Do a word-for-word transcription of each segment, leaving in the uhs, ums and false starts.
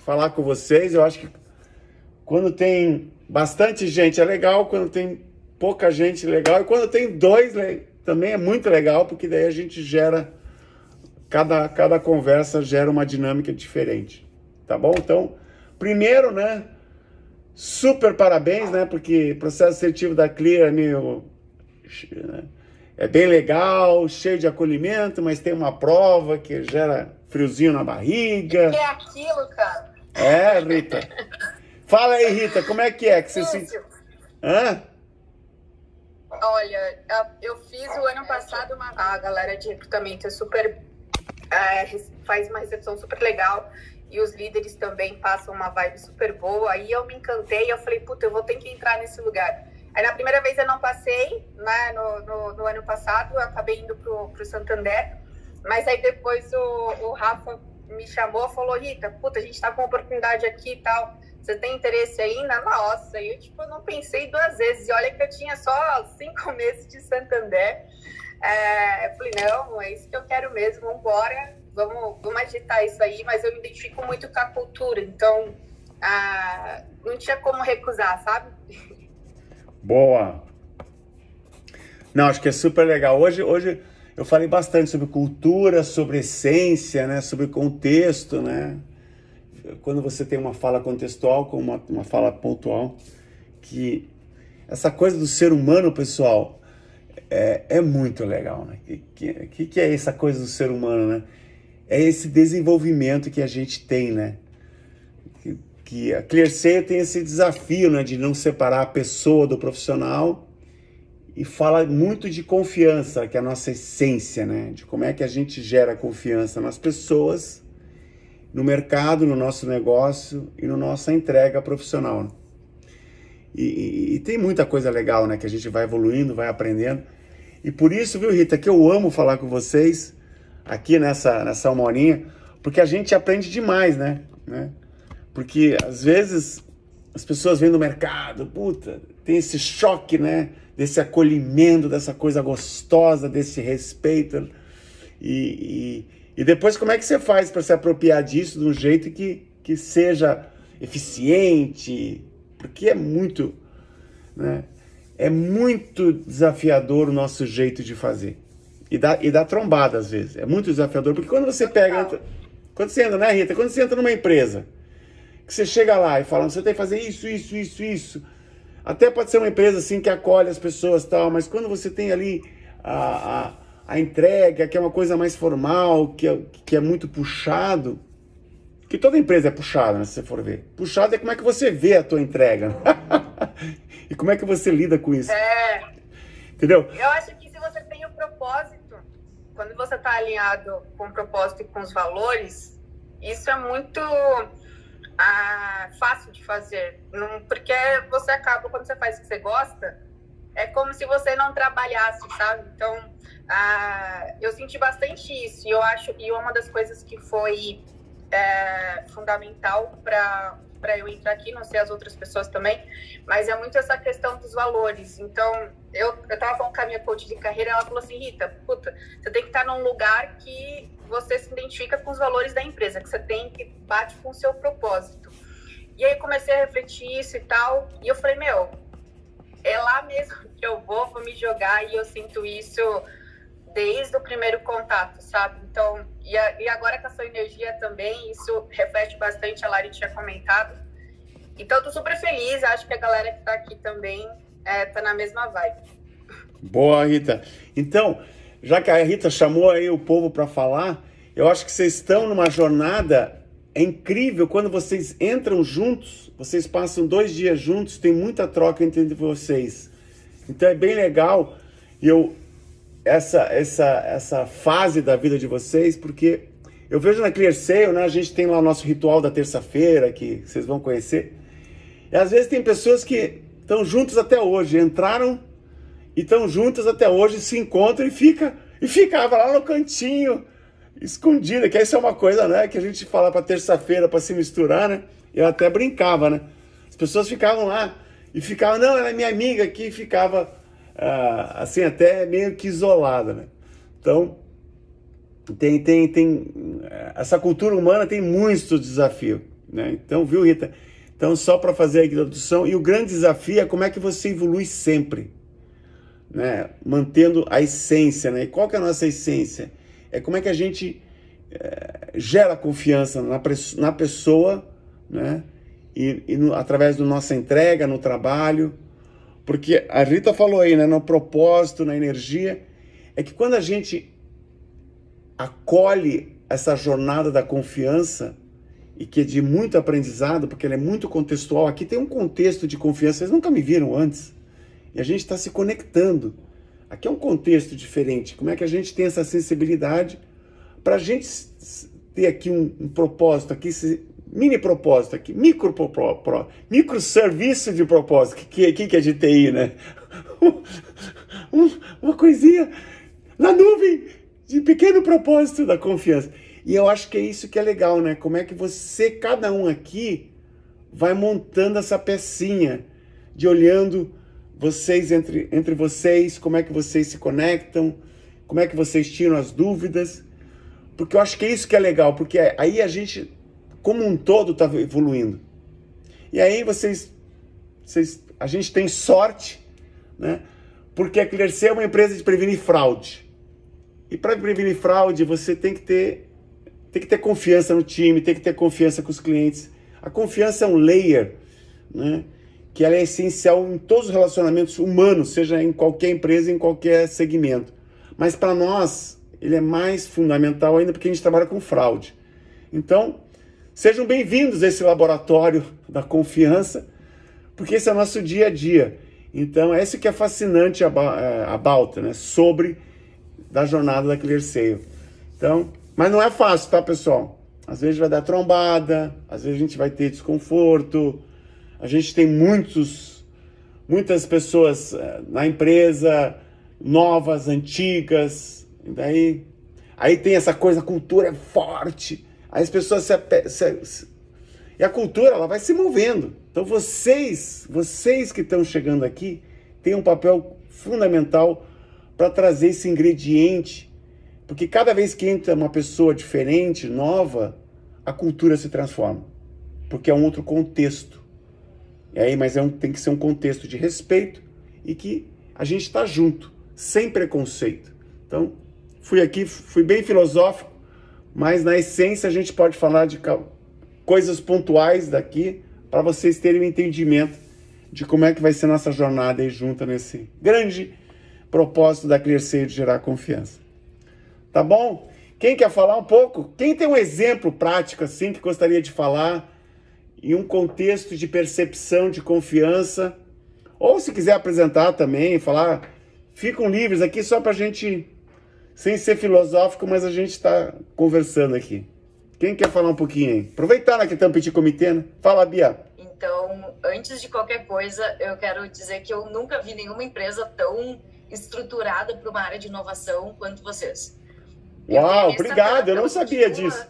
falar com vocês. Eu acho que quando tem bastante gente é legal, quando tem pouca gente é legal, e quando tem dois também é muito legal, porque daí a gente gera, cada, cada conversa gera uma dinâmica diferente, tá bom? Então, primeiro, né, super parabéns, né, porque o processo seletivo da Clear é meio... né, é bem legal, cheio de acolhimento, mas tem uma prova que gera friozinho na barriga. Que é aquilo, cara? É, Rita. Fala aí, Rita, como é que é que você se... Hã? Olha, eu fiz o ano passado uma... A galera de recrutamento é super... É, faz uma recepção super legal e os líderes também passam uma vibe super boa. Aí eu me encantei, eu falei, puta, eu vou ter que entrar nesse lugar. Aí na primeira vez eu não passei, né, no, no, no ano passado, eu acabei indo pro, pro Santander, mas aí depois o, o Rafa me chamou e falou, Rita, puta, a gente tá com uma oportunidade aqui e tal, você tem interesse ainda? Nossa, e eu tipo, não pensei duas vezes, e olha que eu tinha só cinco meses de Santander, é, eu falei, não, é isso que eu quero mesmo, vambora, vamos, vamos agitar isso aí, mas eu me identifico muito com a cultura, então ah, não tinha como recusar, sabe? Boa! Não, acho que é super legal. Hoje, hoje eu falei bastante sobre cultura, sobre essência, né? Sobre contexto, né? Quando você tem uma fala contextual com uma, uma fala pontual, que essa coisa do ser humano, pessoal, é, é muito legal, né? O que, que, que é essa coisa do ser humano, né? É esse desenvolvimento que a gente tem, né? Que a ClearSale tem esse desafio, né, de não separar a pessoa do profissional e fala muito de confiança, que é a nossa essência, né, de como é que a gente gera confiança nas pessoas, no mercado, no nosso negócio e na nossa entrega profissional. E, e, e tem muita coisa legal, né, que a gente vai evoluindo, vai aprendendo. E por isso, viu, Rita, que eu amo falar com vocês aqui nessa, nessa uma horinha, porque a gente aprende demais, né, né? Porque, às vezes, as pessoas vêm no mercado, puta, tem esse choque, né? Desse acolhimento, dessa coisa gostosa, desse respeito. E, e, e depois, como é que você faz para se apropriar disso de um jeito que, que seja eficiente? Porque é muito, né? É muito desafiador o nosso jeito de fazer. E dá, e dá trombada, às vezes. É muito desafiador, porque quando você pega... Quando você entra, né, Rita? Quando você entra numa empresa... que você chega lá e fala, você tem que fazer isso, isso, isso, isso. Até pode ser uma empresa assim que acolhe as pessoas e tal, mas quando você tem ali a, a, a entrega, que é uma coisa mais formal, que é, que é muito puxado, que toda empresa é puxada, né, se você for ver. Puxado é como é que você vê a tua entrega. E como é que você lida com isso. É. Entendeu? Eu acho que se você tem o propósito, quando você está alinhado com o propósito e com os valores, isso é muito... Ah, fácil de fazer, não, porque você acaba, quando você faz o que você gosta, é como se você não trabalhasse, sabe? Então, ah, eu senti bastante isso, e eu acho que uma das coisas que foi é, fundamental para para eu entrar aqui, não sei as outras pessoas também, mas é muito essa questão dos valores. Então, eu, eu tava falando com a minha coach de carreira, ela falou assim, Rita, puta, você tem que estar num lugar que você se identifica com os valores da empresa, que você tem, que bate com o seu propósito. E aí comecei a refletir isso e tal, e eu falei, meu, é lá mesmo que eu vou, vou me jogar, e eu sinto isso desde o primeiro contato, sabe? Então, e, a, e agora com a sua energia também, isso reflete bastante, a Lari tinha comentado. Então, eu tô super feliz, acho que a galera que tá aqui também é, tá na mesma vibe. Boa, Rita. Então, já que a Rita chamou aí o povo para falar, eu acho que vocês estão numa jornada incrível. Quando vocês entram juntos, vocês passam dois dias juntos, tem muita troca entre vocês. Então, é bem legal. E eu... Essa, essa, essa fase da vida de vocês, porque eu vejo na ClearSale, né, a gente tem lá o nosso ritual da terça-feira, que vocês vão conhecer, e às vezes tem pessoas que estão juntos até hoje, entraram e estão juntas até hoje, se encontram e fica e ficava lá no cantinho, escondida, que isso é uma coisa, né, que a gente fala para terça-feira para se misturar, né, eu até brincava, né, as pessoas ficavam lá e ficavam, não, ela é minha amiga aqui, e ficava... Ah, assim, até meio que isolada, né? Então, tem, tem, tem, essa cultura humana tem muito desafio. né? Então, viu, Rita? Então, só para fazer a introdução, e o grande desafio é como é que você evolui sempre, né? Mantendo a essência, né? E qual que é a nossa essência? É como é que a gente é, gera confiança na, na pessoa, né? E, e no, através da nossa entrega no trabalho, porque a Rita falou aí, né? No propósito, na energia, é que quando a gente acolhe essa jornada da confiança, e que é de muito aprendizado, porque ela é muito contextual. Aqui tem um contexto de confiança, vocês nunca me viram antes, e a gente está se conectando. Aqui é um contexto diferente. Como é que a gente tem essa sensibilidade para a gente ter aqui um, um propósito, aqui, esse mini propósito aqui, micro, pro, pro, micro serviço de propósito, que, que, que é de T I, né? um, uma coisinha na nuvem de pequeno propósito da confiança. E eu acho que é isso que é legal, né? Como é que você, cada um aqui, vai montando essa pecinha, de olhando vocês entre, entre vocês, como é que vocês se conectam, como é que vocês tiram as dúvidas, porque eu acho que é isso que é legal, porque aí a gente, como um todo, está evoluindo. E aí vocês, vocês, a gente tem sorte, né? Porque a Clearseio é uma empresa de prevenir fraude. E para prevenir fraude, você tem que ter Tem que ter confiança no time, tem que ter confiança com os clientes. A confiança é um layer, né, que ela é essencial em todos os relacionamentos humanos, seja em qualquer empresa, em qualquer segmento. Mas para nós, ele é mais fundamental ainda porque a gente trabalha com fraude. Então, sejam bem-vindos a esse laboratório da confiança, porque esse é o nosso dia a dia. Então, é isso que é fascinante a Balta, né, sobre da jornada da Clearseio. Então, mas não é fácil, tá, pessoal? Às vezes vai dar trombada, às vezes a gente vai ter desconforto. A gente tem muitos, muitas pessoas na empresa, novas, antigas. E daí, aí tem essa coisa, a cultura é forte. Aí as pessoas se, se, se... E a cultura, ela vai se movendo. Então vocês, vocês que estão chegando aqui, têm um papel fundamental para trazer esse ingrediente. Porque cada vez que entra uma pessoa diferente, nova, a cultura se transforma. Porque é um outro contexto. E aí, mas é um, tem que ser um contexto de respeito e que a gente está junto, sem preconceito. Então, fui aqui, fui bem filosófico, mas na essência a gente pode falar de coisas pontuais daqui para vocês terem um entendimento de como é que vai ser nossa jornada aí junta nesse grande propósito da Clearseio de gerar confiança. Tá bom? Quem quer falar um pouco? Quem tem um exemplo prático assim que gostaria de falar em um contexto de percepção de confiança? Ou se quiser apresentar também, falar, ficam livres aqui só pra gente, sem ser filosófico, mas a gente tá conversando aqui. Quem quer falar um pouquinho aí? Aproveitar que tem um petit comitê, né? Fala, Bia. Então, antes de qualquer coisa, eu quero dizer que eu nunca vi nenhuma empresa tão estruturada para uma área de inovação quanto vocês. Uau, obrigado, eu não sabia disso.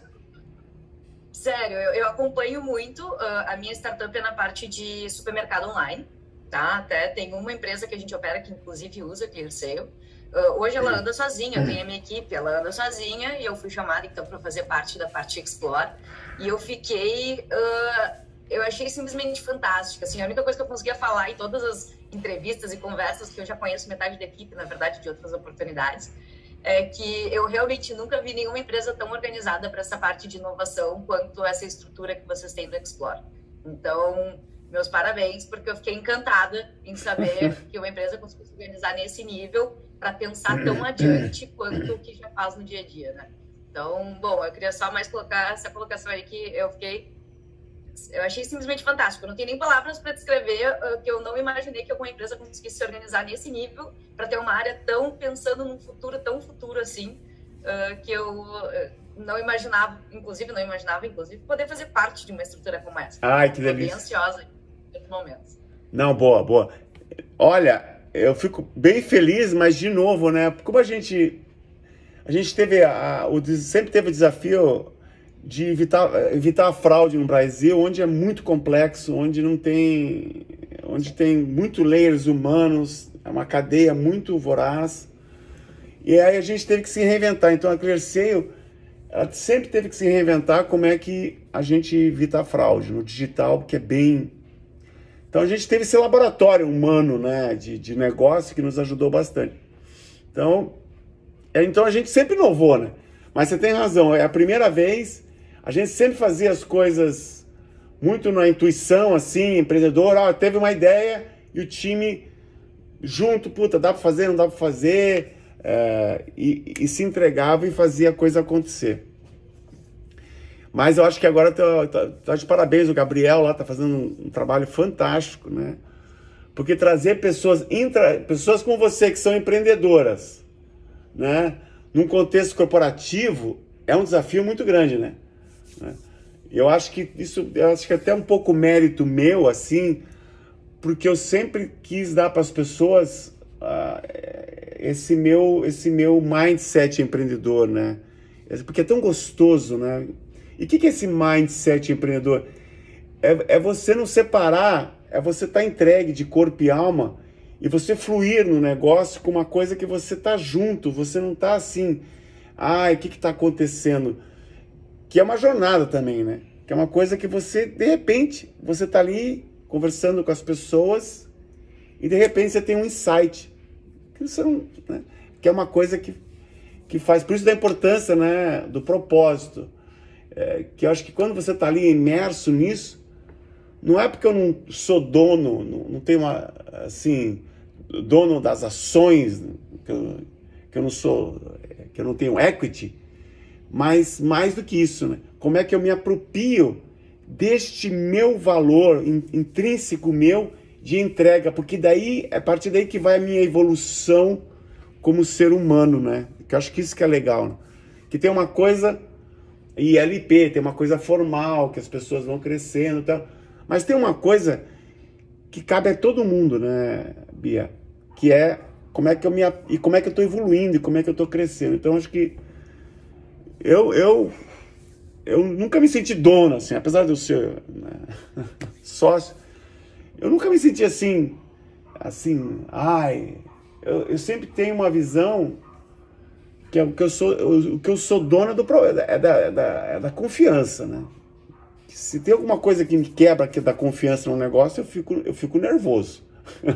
Sério, eu, eu acompanho muito, uh, a minha startup é na parte de supermercado online, tá? Até tem uma empresa que a gente opera que inclusive usa Clearseio. Uh, hoje ela anda sozinha, eu tenho a minha equipe, ela anda sozinha e eu fui chamada então para fazer parte da parte Explore. E eu fiquei, uh, eu achei simplesmente fantástica, assim, a única coisa que eu conseguia falar em todas as entrevistas e conversas, que eu já conheço metade da equipe, na verdade, de outras oportunidades, é que eu realmente nunca vi nenhuma empresa tão organizada para essa parte de inovação quanto essa estrutura que vocês têm do Explore. Então, meus parabéns, porque eu fiquei encantada em saber que uma empresa conseguiu se organizar nesse nível para pensar tão adiante quanto o que já faz no dia a dia, né? Então, bom, eu queria só mais colocar essa colocação aí que eu fiquei... Eu achei simplesmente fantástico. Eu não tenho nem palavras para descrever uh, que eu não imaginei que alguma empresa conseguisse se organizar nesse nível para ter uma área tão pensando num futuro tão futuro assim, uh, que eu uh, não imaginava, inclusive não imaginava, inclusive, poder fazer parte de uma estrutura como essa. Ai, que delícia. Estou bem ansiosa em muitos momentos. Não, boa, boa. Olha, eu fico bem feliz, mas de novo, né? Como a gente, a gente teve, a, o, sempre teve o desafio de evitar, evitar a fraude no Brasil, onde é muito complexo, onde não tem, onde tem muito layers humanos, é uma cadeia muito voraz. E aí a gente teve que se reinventar. Então a Clearseio, ela sempre teve que se reinventar como é que a gente evita a fraude no digital, porque é bem... Então a gente teve esse laboratório humano, né, de, de negócio que nos ajudou bastante. Então, é, então a gente sempre inovou, né? Mas você tem razão, é a primeira vez, a gente sempre fazia as coisas muito na intuição, assim, empreendedor, ó, teve uma ideia e o time junto, puta, dá pra fazer, não dá pra fazer, é, e, e se entregava e fazia a coisa acontecer. Mas eu acho que agora tá, tá, tá de parabéns, o Gabriel lá tá fazendo um, um trabalho fantástico, né? Porque trazer pessoas, intra, pessoas como você que são empreendedoras, né? Num contexto corporativo é um desafio muito grande, né? Eu acho que isso, eu acho que até um pouco mérito meu, assim, porque eu sempre quis dar para as pessoas uh, esse meu, esse meu mindset empreendedor, né? Porque é tão gostoso, né? E o que, que é esse mindset empreendedor? É, é você não separar, é você estar tá entregue de corpo e alma e você fluir no negócio com uma coisa que você tá junto, você não tá assim, ai, o que que tá acontecendo? Que é uma jornada também, né? Que é uma coisa que você, de repente, você tá ali conversando com as pessoas e de repente você tem um insight. Que, você não, né? Que é uma coisa que, que faz, por isso da importância, né, do propósito. É, que eu acho que quando você tá ali imerso nisso, não é porque eu não sou dono, não, não tenho uma, assim, dono das ações, que eu, que eu não sou, que eu não tenho equity, mas mais do que isso, né? Como é que eu me aproprio deste meu valor intrínseco meu de entrega, porque daí, é a partir daí que vai a minha evolução como ser humano, né? Que eu acho que isso que é legal, né? Que tem uma coisa, I L P, tem uma coisa formal, que as pessoas vão crescendo e tal, mas tem uma coisa que cabe a todo mundo, né, Bia? Que é como é que eu me e como é que eu estou evoluindo e como é que eu estou crescendo. Então acho que eu eu eu nunca me senti dono, assim, apesar de eu ser, né, sócio, eu nunca me senti assim, assim, ai, eu, eu sempre tenho uma visão que é o que eu sou, o que eu sou dono do é da, é da, é da confiança, né? Se tem alguma coisa que me quebra que da confiança no negócio, eu fico, eu fico nervoso.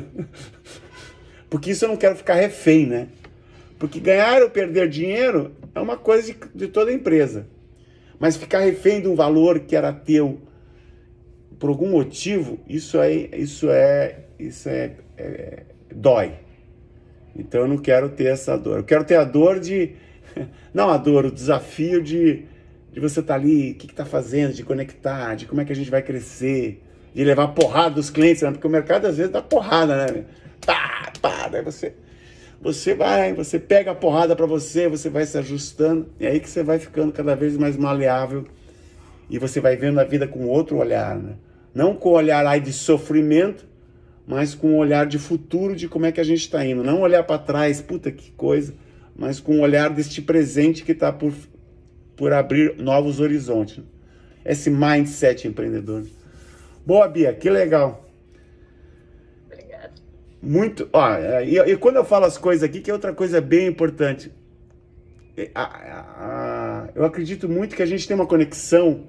Porque isso eu não quero ficar refém, né? Porque ganhar ou perder dinheiro é uma coisa de, de toda empresa. Mas ficar refém de um valor que era teu por algum motivo, isso é, isso é, isso é, é dói. Então eu não quero ter essa dor. Eu quero ter a dor de... Não a dor, o desafio de... de você estar ali, o que está fazendo, de conectar, de como é que a gente vai crescer, de levar porrada dos clientes, né? Porque o mercado às vezes dá porrada, né? Pá, pá, daí você, você vai, você pega a porrada para você, você vai se ajustando, e aí que você vai ficando cada vez mais maleável, e você vai vendo a vida com outro olhar, né? Não com o olhar aí de sofrimento, mas com o olhar de futuro, de como é que a gente está indo. Não olhar para trás, puta que coisa, mas com o olhar deste presente que está por... por abrir novos horizontes. Esse mindset empreendedor. Boa, Bia, que legal. Obrigada. Muito, ó, e, e quando eu falo as coisas aqui, que é outra coisa bem importante. A, a, a, eu acredito muito que a gente tem uma conexão.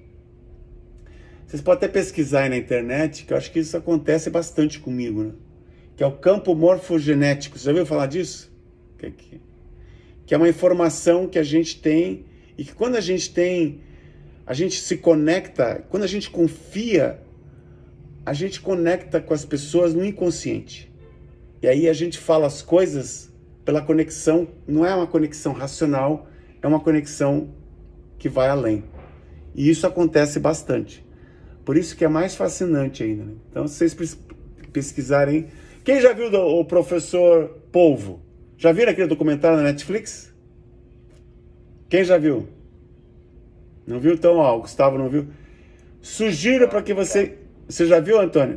Vocês podem até pesquisar aí na internet, que eu acho que isso acontece bastante comigo, né? Que é o campo morfogenético. Você já ouviu falar disso? Que, que, que é uma informação que a gente tem. E que quando a gente tem, a gente se conecta, quando a gente confia, a gente conecta com as pessoas no inconsciente. E aí a gente fala as coisas pela conexão, não é uma conexão racional, é uma conexão que vai além. E isso acontece bastante. Por isso que é mais fascinante ainda, né? Então, se vocês pesquisarem... Quem já viu o professor Polvo? Já viram aquele documentário na Netflix? Quem já viu? Não viu? Então, ó, o Gustavo não viu. Sugiro para que você... Você já viu, Antônio?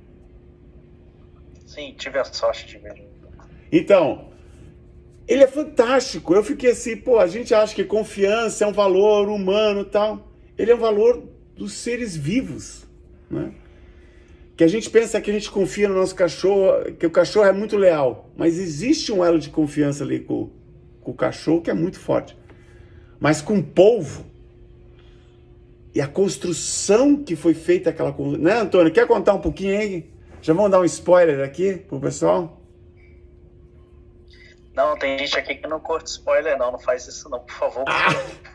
Sim, tive a sorte de ver. Então, ele é fantástico. Eu fiquei assim, pô, a gente acha que confiança é um valor humano e tal. Ele é um valor dos seres vivos, né? Que a gente pensa que a gente confia no nosso cachorro, que o cachorro é muito leal. Mas existe um elo de confiança ali com, com o cachorro que é muito forte. mas com polvo. E a construção que foi feita aquela... Né, Antônio? Quer contar um pouquinho aí? Já vamos dar um spoiler aqui pro pessoal? Não, tem gente aqui que não curte spoiler, não. Não faz isso não, por favor. Ah.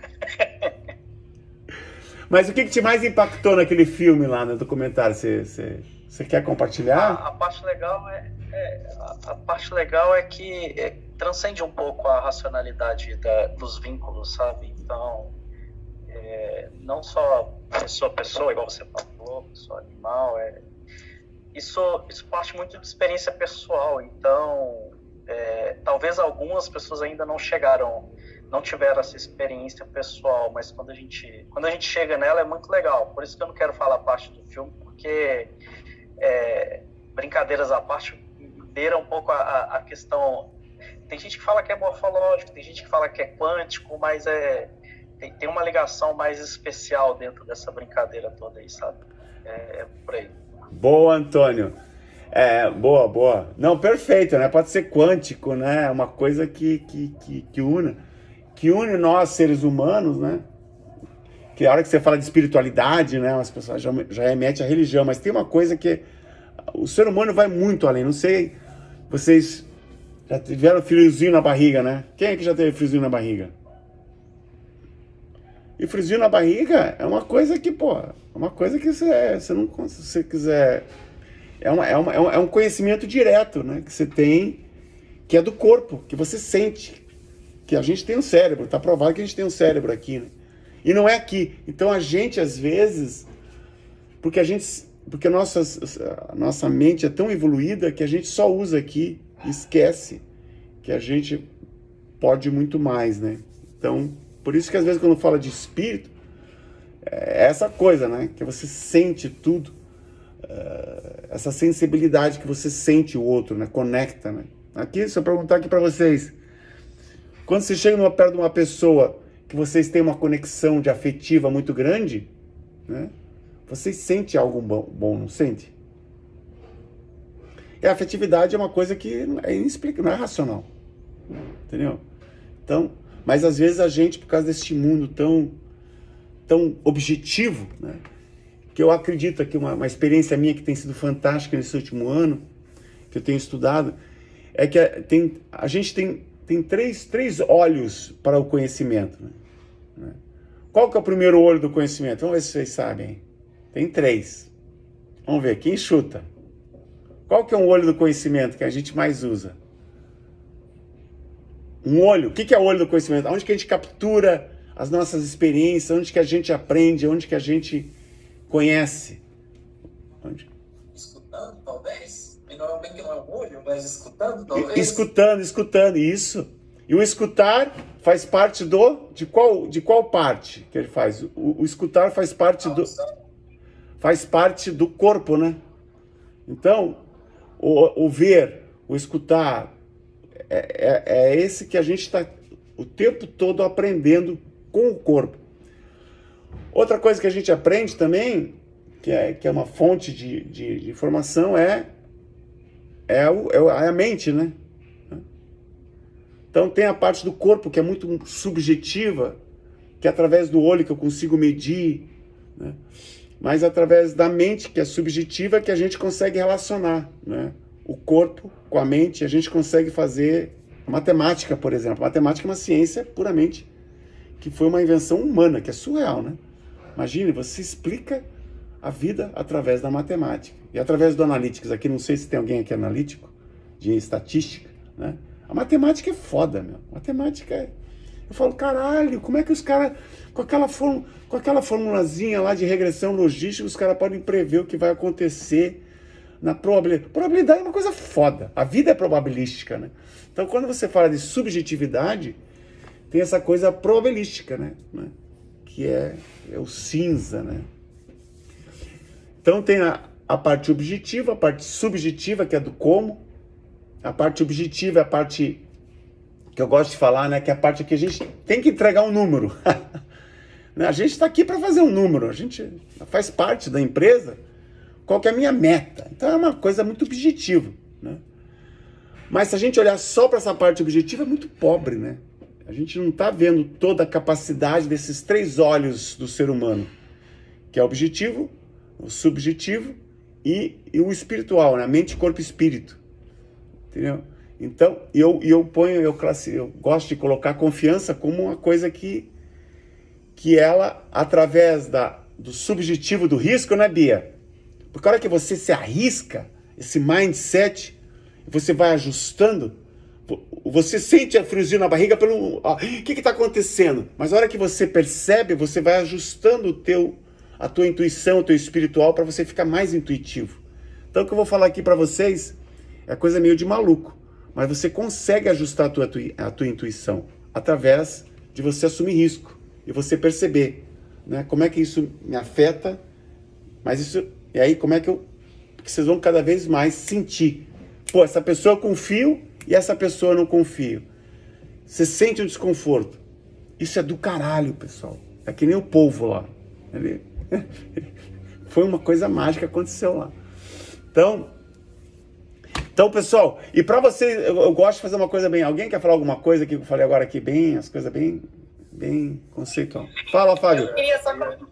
Mas o que, que te mais impactou naquele filme lá, no documentário? Você, você, você quer compartilhar? A, a parte legal é, é a, a parte legal é que é, transcende um pouco a racionalidade da, dos vínculos, sabe? Então, é, não só pessoa a pessoa, igual você falou, pessoa animal, é, isso, isso parte muito de experiência pessoal. Então, é, talvez algumas pessoas ainda não chegaram, não tiveram essa experiência pessoal, mas quando a gente, quando a gente chega nela é muito legal. Por isso que eu não quero falar parte do filme, porque é, brincadeiras à parte, beira um pouco a, a questão. Tem gente que fala que é morfológico, tem gente que fala que é quântico, mas é, tem, tem uma ligação mais especial dentro dessa brincadeira toda aí, sabe? É, é por aí. Boa, Antônio. É, boa, boa. Não, perfeito, né? Pode ser quântico, né? Uma coisa que, que, que, que une, que une nós, seres humanos, né? Que a hora que você fala de espiritualidade, né? As pessoas já, já remetem à religião, mas tem uma coisa que o ser humano vai muito além. Não sei, vocês já tiveram friozinho na barriga, né? Quem é que já teve friozinho na barriga? E friozinho na barriga é uma coisa que, pô, é uma coisa que você, você não, se você quiser... É, uma, é, uma, é um conhecimento direto, né? Que você tem, que é do corpo, que você sente. Que a gente tem um cérebro, tá provado que a gente tem um cérebro aqui, né? E não é aqui. Então a gente, às vezes, porque a gente, porque a nossa, a nossa mente é tão evoluída que a gente só usa aqui e esquece que a gente pode muito mais, né? Então, por isso que às vezes quando fala de espírito, é essa coisa, né? Que você sente tudo. Essa sensibilidade que você sente o outro, né? Conecta, né? Aqui, se eu perguntar aqui para vocês, quando você chega numa, perto de uma pessoa que vocês têm uma conexão de afetiva muito grande, né? Vocês sentem algo bom, bom, não sente? E a afetividade é uma coisa que é inexplicável, não é racional, entendeu? Então, mas às vezes a gente, por causa desse mundo tão, tão objetivo, né? Que eu acredito que uma, uma experiência minha que tem sido fantástica nesse último ano, que eu tenho estudado, é que a, tem, a gente tem, tem três, três olhos para o conhecimento. Né? Qual que é o primeiro olho do conhecimento? Vamos ver se vocês sabem. Tem três. Vamos ver, quem chuta? Qual que é um olho do conhecimento que a gente mais usa? Um olho. O que, que é o olho do conhecimento? Onde que a gente captura as nossas experiências, onde que a gente aprende, onde que a gente... conhece. Onde? Escutando, talvez. E não é bem que não é um olho, mas escutando, talvez. Escutando, escutando, isso. E o escutar faz parte do... De qual, de qual parte que ele faz? O, o escutar faz parte do... Faz parte do corpo, né? Então, o, o ver, o escutar, é, é, é esse que a gente está o tempo todo aprendendo com o corpo. Outra coisa que a gente aprende também, que é, que é uma fonte de, de, de informação, é, é, o, é a mente, né? Então tem a parte do corpo que é muito subjetiva, que é através do olho que eu consigo medir, né? Mas através da mente, que é subjetiva, que a gente consegue relacionar, né? O corpo com a mente, a gente consegue fazer matemática, por exemplo. Matemática é uma ciência puramente que foi uma invenção humana, que é surreal, né? Imagine, você explica a vida através da matemática. E através do analytics, aqui não sei se tem alguém aqui analítico, de estatística, né? A matemática é foda, meu. A matemática é... Eu falo, caralho, como é que os caras, com aquela, form... com aquela formulazinha lá de regressão logística, os caras podem prever o que vai acontecer na probabilidade. Probabilidade é uma coisa foda. A vida é probabilística, né? Então, quando você fala de subjetividade, tem essa coisa probabilística, né? Que é, é o cinza, né? Então tem a, a parte objetiva, a parte subjetiva, que é do como. A parte objetiva é a parte que eu gosto de falar, né? Que é a parte que a gente tem que entregar um número. A gente está aqui para fazer um número, a gente faz parte da empresa. Qual que é a minha meta? Então é uma coisa muito objetiva, né? Mas se a gente olhar só para essa parte objetiva, é muito pobre, né? A gente não está vendo toda a capacidade desses três olhos do ser humano, que é o objetivo, o subjetivo e, e o espiritual, né? Mente, corpo e espírito. Entendeu? Então, eu, eu ponho, eu, classe, eu gosto de colocar a confiança como uma coisa que, que ela, através da, do subjetivo do risco, né, Bia? Porque a hora que você se arrisca, esse mindset, você vai ajustando, você sente a friozinho na barriga pelo... O que está acontecendo? Mas a hora que você percebe, você vai ajustando o teu, a tua intuição, o teu espiritual, para você ficar mais intuitivo. Então, o que eu vou falar aqui para vocês é coisa meio de maluco, mas você consegue ajustar a tua, a tua intuição através de você assumir risco e você perceber, né, como é que isso me afeta, mas isso... E aí, como é que eu... Porque vocês vão cada vez mais sentir. Pô, essa pessoa eu confio e essa pessoa eu não confio. Você sente o desconforto. Isso é do caralho, pessoal. É que nem o polvo lá. Ele... Foi uma coisa mágica que aconteceu lá. Então, então pessoal, e pra vocês, eu, eu gosto de fazer uma coisa bem... Alguém quer falar alguma coisa que eu falei agora aqui bem, as coisas bem, bem conceitual? Fala, Fábio. Eu queria só comentar.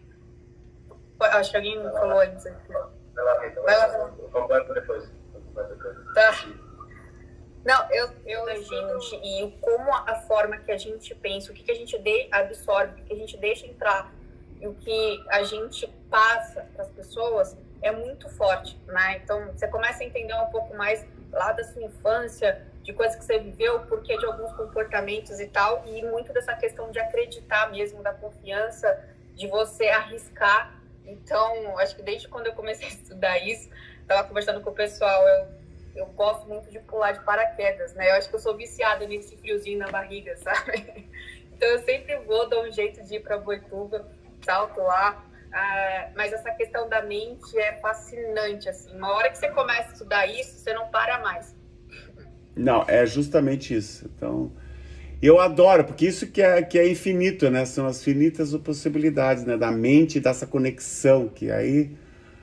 Acho que alguém falou antes. Vai lá, Rita. Vai lá. Eu completo depois. Tá. Não, eu, eu, gente, e como a forma que a gente pensa, o que, que a gente de, absorve, o que, que a gente deixa entrar e o que a gente passa para as pessoas é muito forte, né? Então, você começa a entender um pouco mais lá da sua infância, de coisas que você viveu, porque de alguns comportamentos e tal, e muito dessa questão de acreditar mesmo, da confiança, de você arriscar. Então, acho que desde quando eu comecei a estudar isso, estava conversando com o pessoal, eu, eu gosto muito de pular de paraquedas, né? Eu acho que eu sou viciada nesse friozinho na barriga, sabe? Então, eu sempre vou dar um jeito de ir para Boituva, salto lá. Ah, mas essa questão da mente é fascinante, assim. Uma hora que você começa a estudar isso, você não para mais. Não, é justamente isso. Então, eu adoro, porque isso que é, que é infinito, né? São as infinitas possibilidades, né? Da mente, dessa conexão, que aí...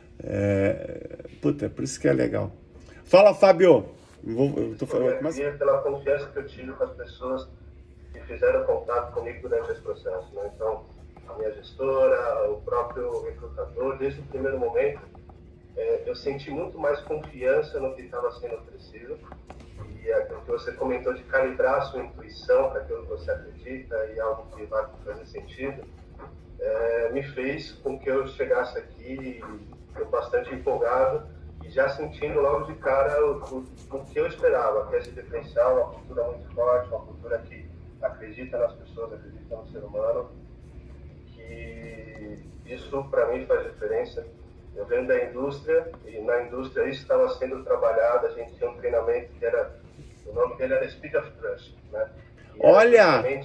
É... Puta, por isso que é legal. Fala, Fábio. Vou, eu tô falando... Mas... pela confiança que eu tive com as pessoas que fizeram contato comigo durante esse processo, né? Então, a minha gestora, o próprio recrutador, desde o primeiro momento, é, eu senti muito mais confiança no que estava sendo oferecido. E aquilo que você comentou de calibrar a sua intuição para aquilo que você acredita e algo que vai fazer sentido, é, me fez com que eu chegasse aqui eu bastante empolgado e já sentindo logo de cara o, o, o que eu esperava, que é esse diferencial, uma cultura muito forte, uma cultura que acredita nas pessoas, acredita no ser humano, que isso para mim faz diferença. Eu venho da indústria e na indústria isso estava sendo trabalhado, a gente tinha um treinamento que era, o nome dele era Speed of Trust, né? E Olha! Era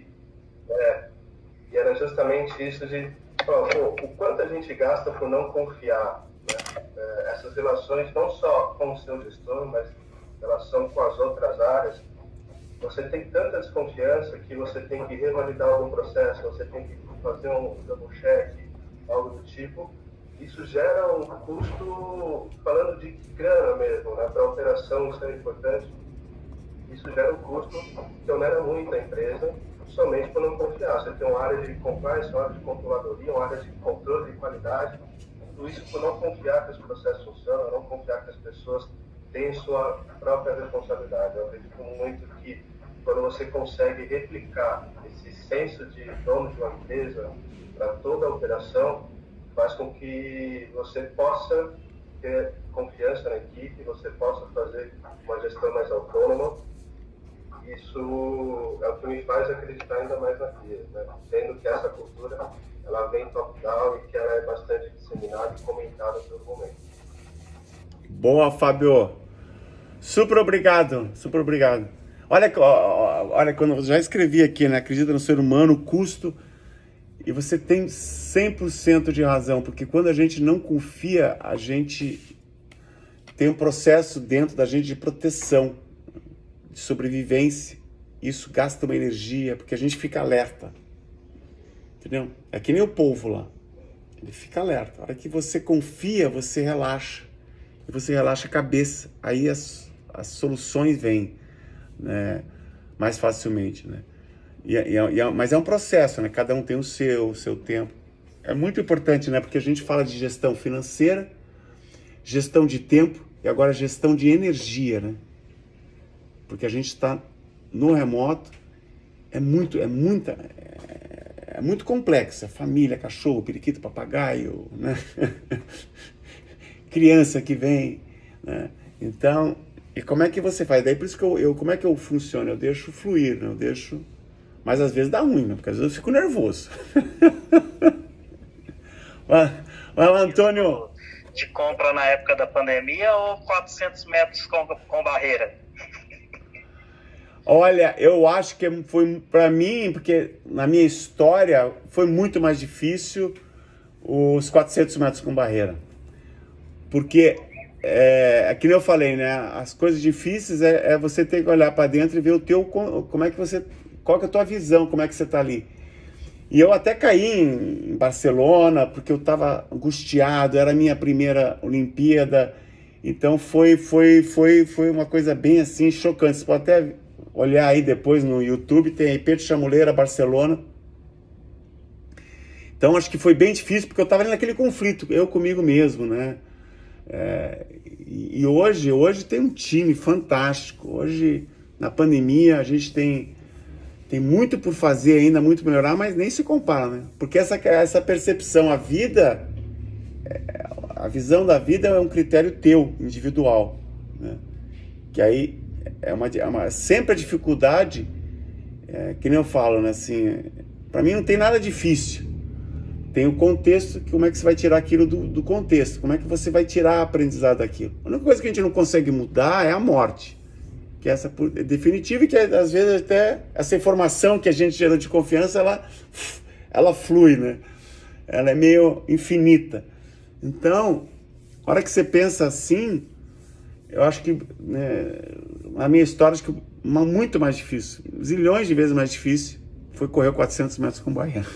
é, e era justamente isso de, ó, pô, o quanto a gente gasta por não confiar, né? É, essas relações não só com o seu gestor, mas relação com as outras áreas. Você tem tanta desconfiança que você tem que revalidar algum processo, você tem que fazer um double check, algo do tipo. Isso gera um custo, falando de grana mesmo, né? Para a operação isso é importante. Isso gera um custo que onera muito a empresa, somente por não confiar. Você tem uma área de compliance, uma área de controladoria, uma área de controle de qualidade. Tudo isso por não confiar que os processos funcionam, não confiar que as pessoas têm sua própria responsabilidade. Eu acredito muito que quando você consegue replicar esse senso de dono de uma empresa para toda a operação, faz com que você possa ter confiança na equipe, você possa fazer uma gestão mais autônoma. Isso é o que me faz acreditar ainda mais na Clear, né? Sendo que essa cultura ela vem top-down e que ela é bastante disseminada e comentada todo momento. Boa, Fábio. Super obrigado, super obrigado. Olha, olha, quando eu já escrevi aqui, né? Acredita no ser humano, o custo... E você tem cem por cento de razão, porque quando a gente não confia, a gente tem um processo dentro da gente de proteção, de sobrevivência. Isso gasta uma energia, porque a gente fica alerta. Entendeu? É que nem o polvo lá. Ele fica alerta. A hora que você confia, você relaxa. E você relaxa a cabeça. Aí as, as soluções vêm, né, mais facilmente, né? E, é- e é- e é- mas é um processo, né? Cada um tem o seu, o seu tempo. É muito importante, né? Porque a gente fala de gestão financeira, gestão de tempo e agora gestão de energia, né? Porque a gente está no remoto, é muito, é muita, é, é muito complexo. É família, cachorro, periquito, papagaio, né? Criança que vem, né? Então, e como é que você faz? Daí por isso que eu, eu como é que eu funciono? Eu deixo fluir, né? Eu deixo, mas às vezes dá ruim, né? Porque às vezes eu fico nervoso. Vai vai lá, Antônio. De compra na época da pandemia ou quatrocentos metros com, com barreira? Olha, eu acho que foi para mim, porque na minha história foi muito mais difícil os quatrocentos metros com barreira. Porque, é, é que nem eu falei, né? As coisas difíceis é, é você ter que olhar para dentro e ver o teu, como é que você, qual que é a tua visão, como é que você tá ali. E eu até caí em, em Barcelona, porque eu estava angustiado, era a minha primeira Olimpíada, então foi, foi, foi, foi uma coisa bem assim, chocante. Você pode até olhar aí depois no YouTube, tem aí Pedro Chamuleira, Barcelona. Então acho que foi bem difícil, porque eu estava naquele conflito, eu comigo mesmo, né? É, e, e hoje, hoje tem um time fantástico. Hoje, na pandemia, a gente tem... Tem muito por fazer ainda, muito melhorar, mas nem se compara, né? Porque essa, essa percepção, a vida, a visão da vida é um critério teu, individual, né? Que aí é uma, é uma sempre a dificuldade, é, que nem eu falo, né? Assim, para mim não tem nada difícil. Tem o contexto, como é que você vai tirar aquilo do, do contexto, como é que você vai tirar a aprendizado daquilo. A única coisa que a gente não consegue mudar é a morte. Que essa é definitiva e que às vezes até essa informação que a gente gerou de confiança, ela, ela flui, né? Ela é meio infinita. Então, a hora que você pensa assim, eu acho que, né, a minha história, acho que uma, muito mais difícil, zilhões de vezes mais difícil, foi correr quatrocentos metros com barreira.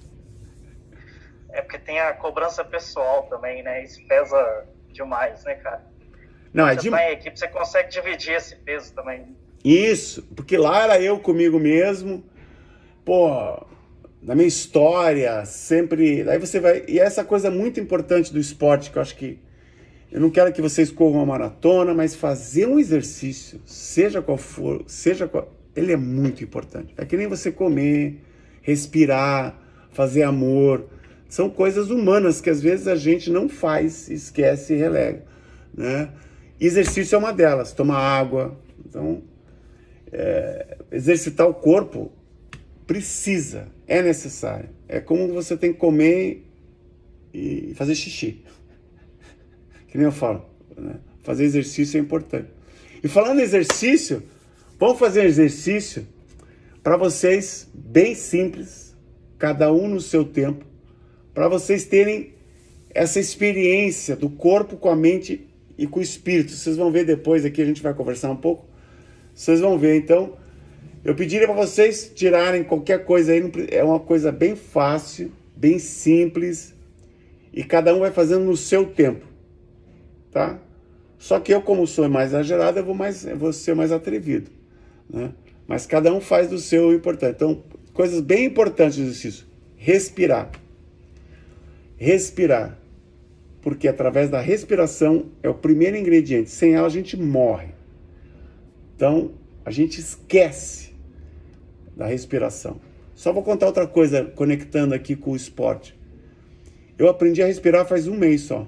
É porque tem a cobrança pessoal também, né? Isso pesa demais, né, cara? Não, é você de... tá em equipe, você consegue dividir esse peso também. Isso, porque lá era eu comigo mesmo, pô, na minha história, sempre... Aí você vai... E essa coisa muito importante do esporte, que eu acho que... Eu não quero que vocês corram uma maratona, mas fazer um exercício, seja qual for, seja qual... Ele é muito importante. É que nem você comer, respirar, fazer amor. São coisas humanas que às vezes a gente não faz, esquece e relega, né? Exercício é uma delas, tomar água. Então, é, exercitar o corpo precisa, é necessário. É como você tem que comer e fazer xixi. Que nem eu falo, né? Fazer exercício é importante. E falando em exercício, vamos fazer um exercício para vocês, bem simples, cada um no seu tempo, para vocês terem essa experiência do corpo com a mente e com o espírito. Vocês vão ver depois aqui, a gente vai conversar um pouco. Vocês vão ver, então. Eu pediria para vocês tirarem qualquer coisa aí. É uma coisa bem fácil, bem simples. E cada um vai fazendo no seu tempo. Tá? Só que eu, como sou mais exagerado, eu vou, mais, eu vou ser mais atrevido, né? Mas cada um faz do seu importante. Então, coisas bem importantes do exercício. Respirar. Respirar. Porque através da respiração é o primeiro ingrediente. Sem ela a gente morre. Então, a gente esquece da respiração. Só vou contar outra coisa, conectando aqui com o esporte. Eu aprendi a respirar faz um mês só.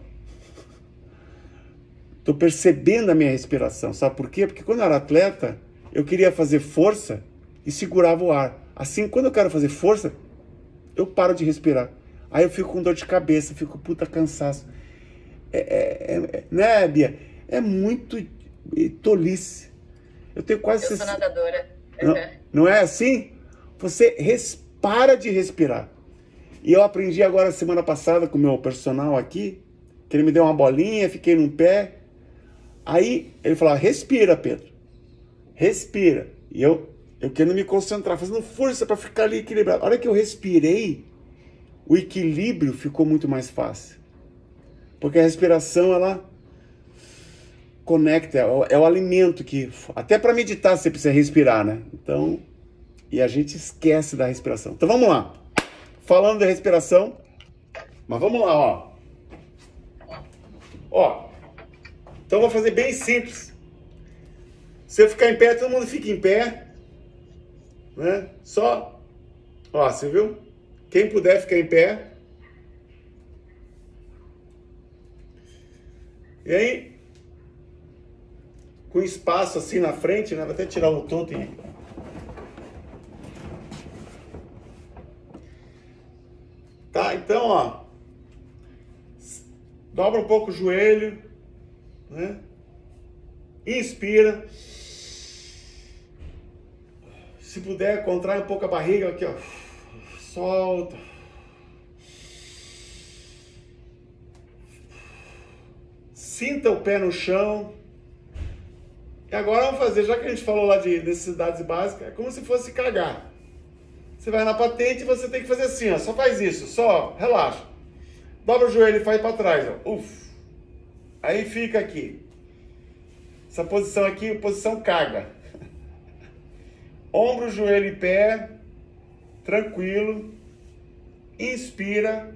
Estou percebendo a minha respiração. Sabe por quê? Porque quando eu era atleta, eu queria fazer força e segurava o ar. Assim, quando eu quero fazer força, eu paro de respirar. Aí eu fico com dor de cabeça, fico puta cansaço. É, é, é, né, Bia? É muito tolice. Eu tenho quase... Eu sou nadadora. Não, não é assim? Você res... para de respirar. E eu aprendi agora semana passada com o meu personal aqui, que ele me deu uma bolinha, fiquei num pé. Aí ele falou, respira, Pedro. Respira. E eu, eu querendo me concentrar, fazendo força para ficar ali equilibrado. A hora que eu respirei, o equilíbrio ficou muito mais fácil. Porque a respiração, ela conecta, é o, é o alimento que... Até para meditar você precisa respirar, né? Então, E a gente esquece da respiração. Então vamos lá. Falando da respiração, mas vamos lá, ó. Ó. Então vou fazer bem simples. Se eu ficar em pé, todo mundo fica em pé, né? Só, ó, você viu? Quem puder ficar em pé. E aí, com espaço assim na frente, né? Vou até tirar o totem. Tá, então, ó. Dobra um pouco o joelho, né? Inspira. Se puder, contrai um pouco a barriga aqui, ó. Solta. Sinta o pé no chão. E agora vamos fazer, já que a gente falou lá de necessidades básicas, é como se fosse cagar. Você vai na patente e você tem que fazer assim, ó. Só faz isso, só relaxa. Dobra o joelho e faz para trás, ó. Uf. Aí fica aqui. Essa posição aqui, posição caga. Ombro, joelho e pé. Tranquilo. Inspira.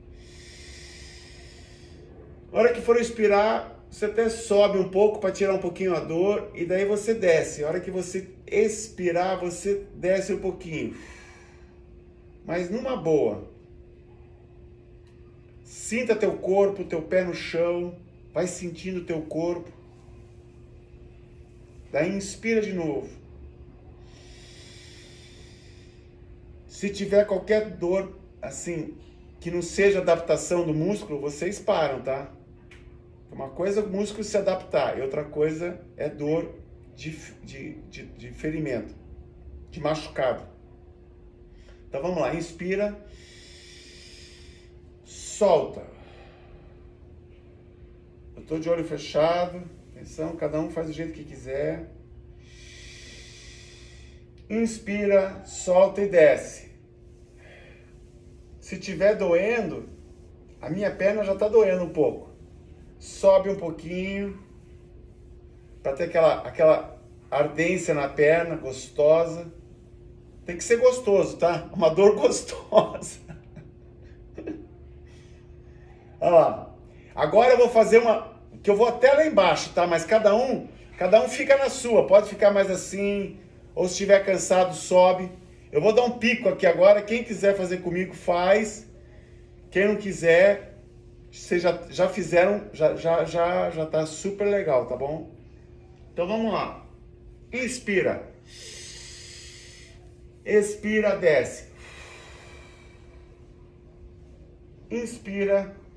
Na hora que for expirar, você até sobe um pouco para tirar um pouquinho a dor. E daí você desce. Na hora que você expirar, você desce um pouquinho. Mas numa boa. Sinta teu corpo, teu pé no chão. Vai sentindo teu corpo. Daí inspira de novo. Se tiver qualquer dor, assim, que não seja adaptação do músculo, vocês param, tá? Uma coisa é o músculo se adaptar, e outra coisa é dor de, de, de, de ferimento, de machucado. Então vamos lá, inspira, solta. Eu tô de olho fechado, atenção, cada um faz do jeito que quiser. Inspira, solta e desce. Se tiver doendo, a minha perna já está doendo um pouco. Sobe um pouquinho, para ter aquela, aquela ardência na perna, gostosa. Tem que ser gostoso, tá? Uma dor gostosa. Olha lá. Agora eu vou fazer uma, que eu vou até lá embaixo, tá? Mas cada um, cada um fica na sua. Pode ficar mais assim, ou se estiver cansado, sobe. Eu vou dar um pico aqui agora. Quem quiser fazer comigo, faz. Quem não quiser, vocês já, já fizeram, já, já, já, já tá super legal, tá bom? Então vamos lá. Inspira. Expira, desce. Inspira.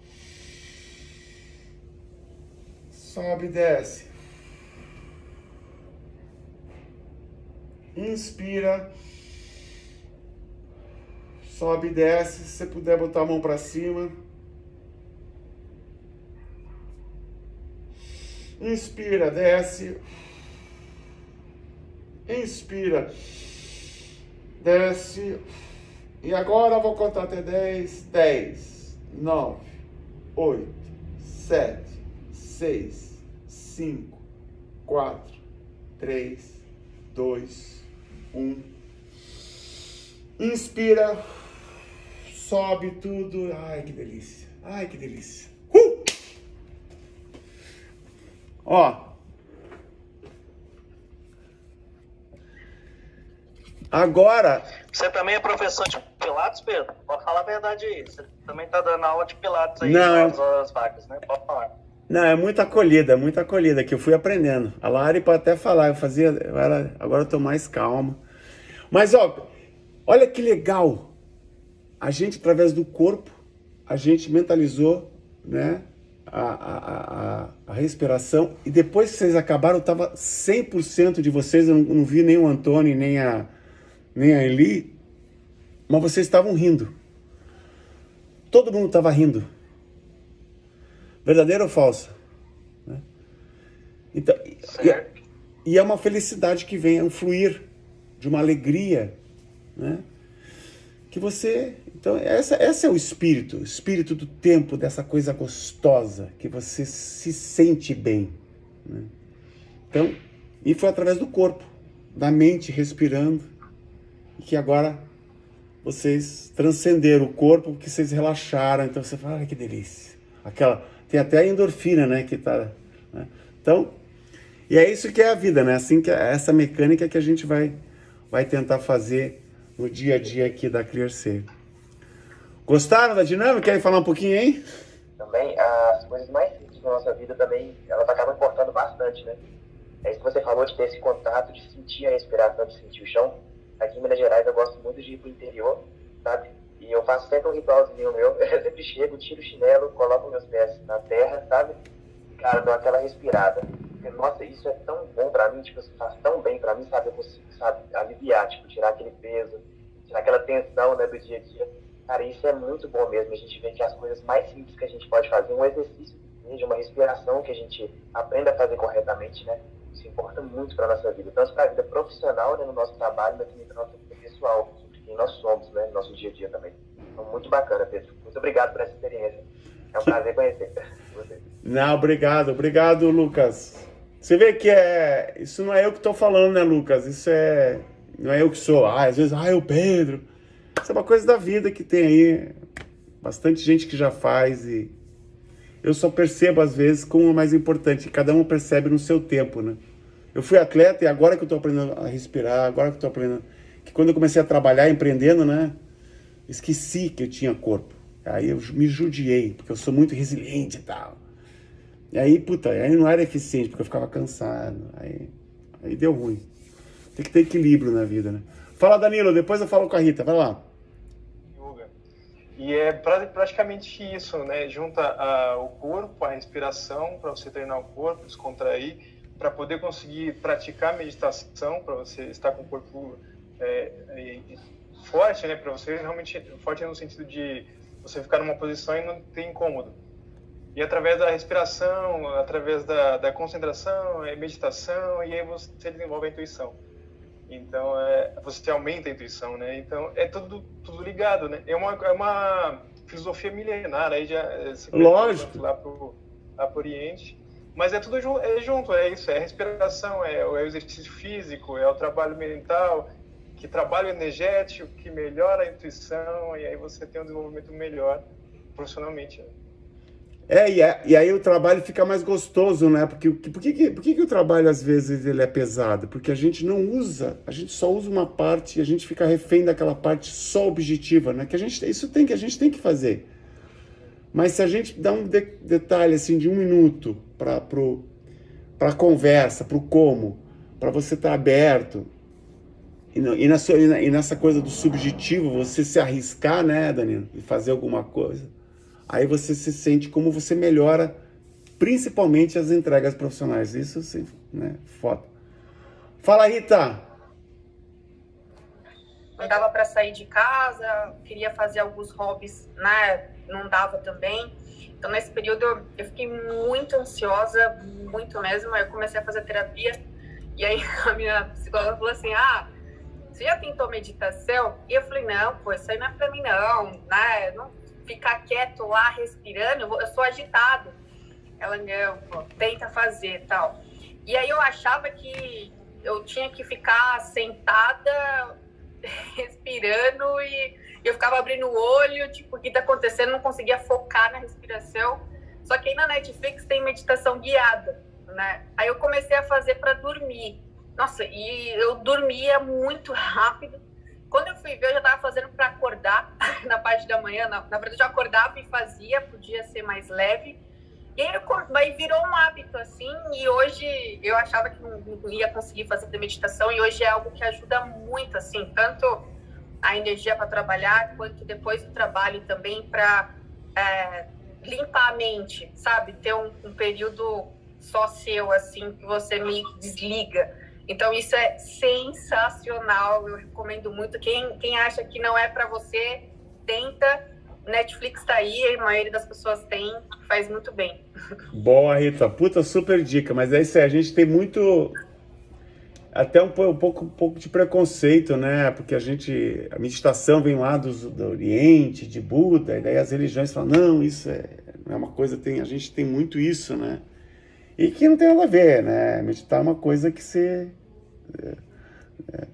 Sobe, desce. Inspira. Sobe e desce. Se você puder botar a mão para cima. Inspira, desce. Inspira. Desce. E agora eu vou contar até dez. dez, nove, oito, sete, seis, cinco, quatro, três, dois, um. Inspira. Sobe tudo. Ai, que delícia. Ai, que delícia. Uh! Ó. Agora... Você também é professor de Pilates, Pedro? Pode falar a verdade aí. Você também tá dando aula de Pilates aí Não, nas horas vagas, né? Pode falar. Não, é muita acolhida, muita acolhida, que eu fui aprendendo. A Lari pode até falar, eu fazia... Agora, agora eu tô mais calmo. Mas, ó, olha que legal. A gente, através do corpo, a gente mentalizou, né, a, a, a, a respiração. E depois que vocês acabaram, eu tava cem por cento de vocês, eu não, não vi nem o Antônio, nem a... nem a Eli, mas vocês estavam rindo. Todo mundo estava rindo. Verdadeiro ou falso? Né? Então, e, e é uma felicidade que vem, é um fluir de uma alegria, né? Que você... Então, essa, esse é o espírito, o espírito do tempo, dessa coisa gostosa, que você se sente bem, né? Então, e foi através do corpo, da mente respirando, e que agora vocês transcenderam o corpo, porque vocês relaxaram, então você fala, ah, que delícia. Aquela, tem até a endorfina, né, que tá, né? Então, e é isso que é a vida, né, assim que é essa mecânica que a gente vai, vai tentar fazer no dia a dia aqui da ClearSale. Gostaram da dinâmica? Querem falar um pouquinho, hein? Também, as coisas mais simples da nossa vida também, elas acabam importando bastante, né? É isso que você falou, de ter esse contato, de sentir a respiração, de sentir o chão. Aqui em Minas Gerais eu gosto muito de ir pro interior, sabe? E eu faço sempre um ritualzinho meu. Eu sempre chego, tiro o chinelo, coloco meus pés na terra, sabe? E, cara, dou aquela respirada. Porque, nossa, isso é tão bom pra mim, tipo, faz tão bem pra mim, sabe? Eu consigo, sabe, aliviar, tipo, tirar aquele peso, tirar aquela tensão, né, do dia a dia. Cara, isso é muito bom mesmo. A gente vê que as coisas mais simples que a gente pode fazer, um exercício, seja uma respiração que a gente aprenda a fazer corretamente, né? Isso importa muito para a nossa vida, tanto para a vida profissional, né, no nosso trabalho, mas também para a nossa vida pessoal, sobre quem nós somos, né, no nosso dia a dia também. Então, muito bacana, Pedro. Muito obrigado por essa experiência. É um prazer conhecer você. Não, obrigado. Obrigado, Lucas. Você vê que é... Isso não é eu que estou falando, né, Lucas? Isso é... Não é eu que sou. Ah, às vezes, ah, é o Pedro. Isso é uma coisa da vida que tem aí. Bastante gente que já faz e... Eu só percebo, às vezes, como é mais importante. Cada um percebe no seu tempo, né? Eu fui atleta e agora que eu estou aprendendo a respirar, agora que eu estou aprendendo... Que quando eu comecei a trabalhar, empreendendo, né? Esqueci que eu tinha corpo. Aí eu me judiei, porque eu sou muito resiliente e tal. E aí, puta, aí não era eficiente, porque eu ficava cansado. Aí, aí deu ruim. Tem que ter equilíbrio na vida, né? Fala, Danilo, depois eu falo com a Rita. Vai lá. E é praticamente isso, né? Junta a, o corpo, a respiração, para você treinar o corpo, descontrair, para poder conseguir praticar meditação, para você estar com o corpo é, é, forte, né? Para você realmente forte no sentido de você ficar numa posição e não ter incômodo. E através da respiração, através da, da concentração, é meditação, e aí você desenvolve a intuição. Então, é, você aumenta a intuição, né? Então, é tudo, tudo ligado, né? É uma, é uma filosofia milenar, aí já... Lógico. Lá pro, lá pro Oriente. Mas é tudo junto, é junto, é isso. É a respiração, é, é o exercício físico, é o trabalho mental, que trabalho energético, que melhora a intuição, e aí você tem um desenvolvimento melhor profissionalmente, né? É, e, é, e aí o trabalho fica mais gostoso, né? Porque por que, que, por que, que o trabalho, às vezes, ele é pesado? Porque a gente não usa, a gente só usa uma parte e a gente fica refém daquela parte só objetiva, né? Que a gente, isso tem que a gente tem que fazer. Mas se a gente dá um de, detalhe, assim, de um minuto para a conversa, para o como, para você estar aberto, e, no, e, na sua, e, na, e nessa coisa do subjetivo, você se arriscar, né, Danilo? E fazer alguma coisa. Aí você se sente como você melhora, principalmente as entregas profissionais. Isso sim, né? Foda. Fala, Rita. Não dava para sair de casa, queria fazer alguns hobbies, né? Não dava também. Então, nesse período, eu fiquei muito ansiosa, muito mesmo. Aí eu comecei a fazer terapia. E aí a minha psicóloga falou assim, ah, você já tentou meditação? E eu falei, não, pô, isso aí não é para mim não, né? Não ficar quieto lá, respirando, eu, vou, eu sou agitado. Ela, não, pô, tenta fazer, tal. E aí eu achava que eu tinha que ficar sentada, respirando, e eu ficava abrindo o olho, tipo, o que tá acontecendo? Não conseguia focar na respiração. Só que aí na Netflix tem meditação guiada, né? Aí eu comecei a fazer para dormir. Nossa, e eu dormia muito rápido. Quando eu fui ver, eu já estava fazendo para acordar na parte da manhã. Na, na verdade, eu acordava e fazia, podia ser mais leve. E aí, eu, aí virou um hábito, assim. E hoje eu achava que não, não ia conseguir fazer meditação. E hoje é algo que ajuda muito, assim. Tanto a energia para trabalhar, quanto depois do trabalho também para é, limpar a mente, sabe? Ter um, um período só seu, assim, que você meio que desliga. Então, isso é sensacional, eu recomendo muito. Quem, quem acha que não é para você, tenta. Netflix tá aí, a maioria das pessoas tem, faz muito bem. Boa, Rita. Puta, super dica. Mas é isso aí, a gente tem muito... Até um, um, pouco, um pouco de preconceito, né? Porque a gente... A meditação vem lá do, do Oriente, de Buda, e daí as religiões falam, não, isso é, não é uma coisa... Tem, a gente tem muito isso, né? E que não tem nada a ver, né? Meditar é uma coisa que você... É, é,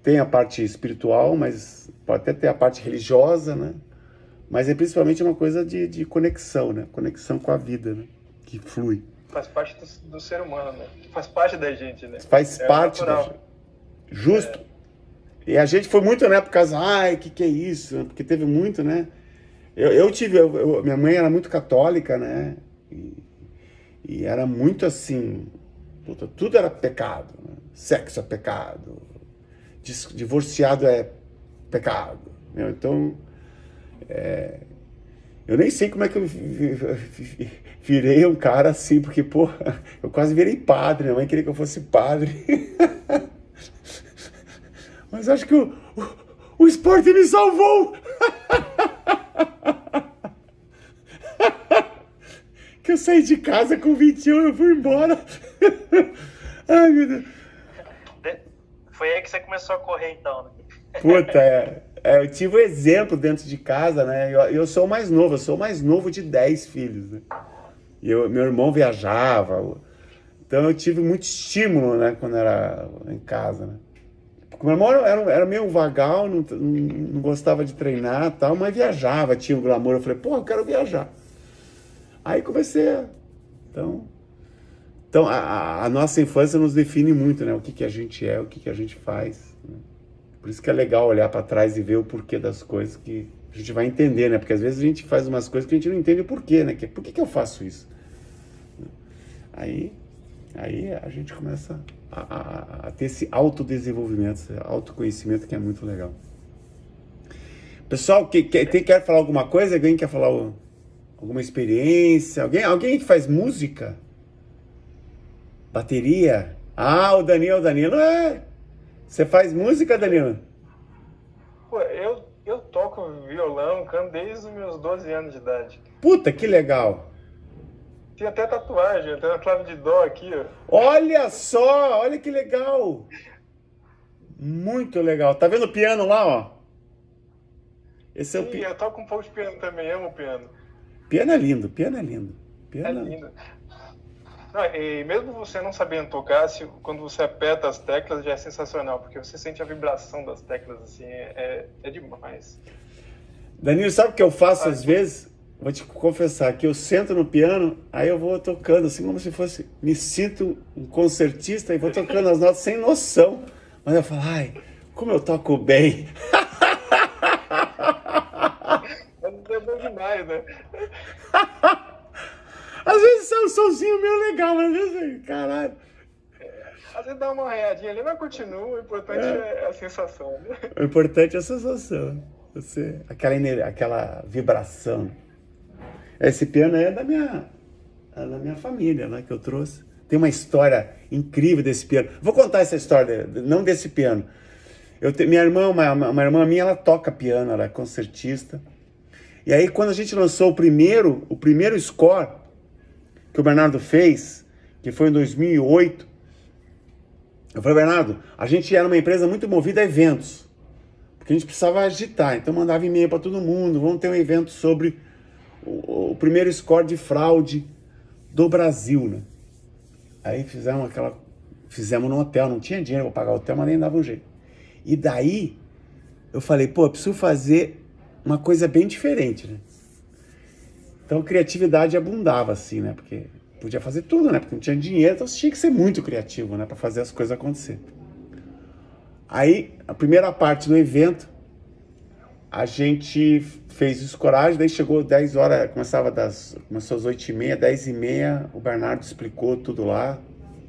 tem a parte espiritual, mas pode até ter a parte religiosa, né? Mas é principalmente uma coisa de, de conexão, né? Conexão com a vida, né? Que flui. Faz parte do, do ser humano, né? Faz parte da gente, né? Faz é parte natural. da gente. Justo. É. E a gente foi muito, né? Por causa, ai, o que, que é isso? Porque teve muito, né? Eu, eu tive, eu, eu, minha mãe era muito católica, né? E, e era muito assim, tudo, tudo era pecado, né? Sexo é pecado, divorciado é pecado, né? Então, é, eu nem sei como é que eu virei um cara assim, porque, pô, eu quase virei padre, minha mãe queria que eu fosse padre. Mas acho que o, o, o esporte me salvou. Que eu saí de casa com vinte e um, eu fui embora. Ai, meu Deus. Foi aí que você começou a correr, então, né? Puta, é, é, eu tive um exemplo dentro de casa, né? Eu, eu sou o mais novo, eu sou o mais novo de dez filhos, né? E eu, meu irmão viajava, então eu tive muito estímulo, né? Quando era em casa, né? Porque meu irmão era, era meio vagal, não, não, não gostava de treinar e tal, mas viajava, tinha o glamour. Eu falei, pô, eu quero viajar. Aí comecei a... Então, então a, a nossa infância nos define muito, né? O que, que a gente é, o que, que a gente faz, né? Por isso que é legal olhar para trás e ver o porquê das coisas, que a gente vai entender, né? Porque às vezes a gente faz umas coisas que a gente não entende o porquê, né? Que, por que, que eu faço isso? Aí, aí a gente começa a, a, a ter esse autodesenvolvimento, esse autoconhecimento que é muito legal. Pessoal, que, que, tem, quer falar alguma coisa? Alguém quer falar o... alguma experiência? Alguém, alguém que faz música? Bateria? Ah, o Danilo, o Danilo é... Você faz música, Danilo? Pô, eu, eu toco violão, canto desde os meus doze anos de idade. Puta, que legal. Tem até tatuagem, até uma clave de dó aqui, ó. Olha só, olha que legal. Muito legal. Tá vendo o piano lá, ó? Esse é o Sim, pi... eu toco um pouco de piano também, amo piano. Piano é lindo, piano é lindo. Piano... É lindo. Não, e mesmo você não sabendo tocar, se, quando você aperta as teclas já é sensacional, porque você sente a vibração das teclas, assim, é, é demais. Danilo, sabe o que eu faço ah, às vezes? Vou te confessar que eu sento no piano, aí eu vou tocando assim como se fosse, me sinto um concertista e vou tocando as notas sem noção. Mas eu falo, ai, como eu toco bem. É bom demais, né? Às vezes é um somzinho meio legal, mas às vezes, caralho. Às vezes dá uma arranhadinha ali, mas continua, o importante é, é a sensação, né? O importante é a sensação. Você, aquela, aquela vibração. Esse piano é da minha, é da minha família, né, que eu trouxe. Tem uma história incrível desse piano. Vou contar essa história, não desse piano. Eu te, minha irmã, uma, uma irmã minha, ela toca piano, ela é concertista. E aí, quando a gente lançou o primeiro, o primeiro score que o Bernardo fez, que foi em dois mil e oito, eu falei, Bernardo, a gente era uma empresa muito movida a eventos, porque a gente precisava agitar, então mandava e-mail para todo mundo, vamos ter um evento sobre o, o primeiro score de fraude do Brasil, né? Aí fizemos aquela, fizemos no hotel, não tinha dinheiro para pagar o hotel, mas nem dava um jeito. E daí, eu falei, pô, eu preciso fazer uma coisa bem diferente, né? Então, criatividade abundava, assim, né? Porque podia fazer tudo, né? Porque não tinha dinheiro, então você tinha que ser muito criativo, né? Para fazer as coisas acontecer. Aí, a primeira parte do evento, a gente fez o escoragem, daí chegou dez horas, começava das, começou às oito e meia, dez e meia, o Bernardo explicou tudo lá.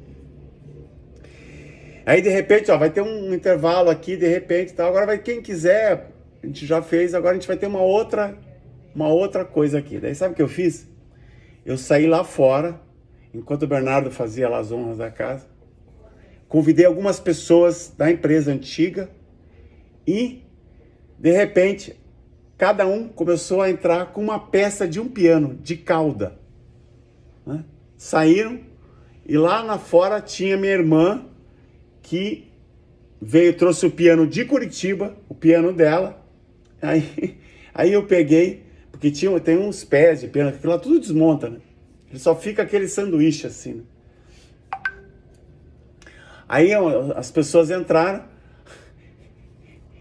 Aí, de repente, ó, vai ter um intervalo aqui, de repente, tá? Agora vai, quem quiser, a gente já fez, agora a gente vai ter uma outra... uma outra coisa aqui. Daí sabe o que eu fiz? Eu saí lá fora, enquanto o Bernardo fazia lá as honras da casa, convidei algumas pessoas da empresa antiga e, de repente, cada um começou a entrar com uma peça de um piano, de cauda, né? Saíram e lá na fora tinha minha irmã que veio, trouxe o piano de Curitiba, o piano dela. Aí, aí eu peguei, porque tinha, tem uns pés de piano, que lá tudo desmonta, né? Ele só fica aquele sanduíche assim, né? Aí as pessoas entraram